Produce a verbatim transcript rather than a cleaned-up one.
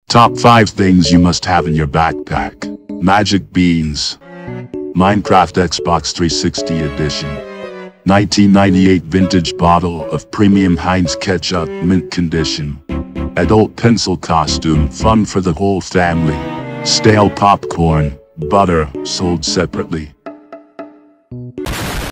Top five things you must have in your backpack. Magic beans. Minecraft Xbox three sixty edition. nineteen ninety-eight vintage bottle of premium Heinz ketchup, mint condition. Adult pencil costume, fun for the whole family. Stale popcorn, butter, sold separately.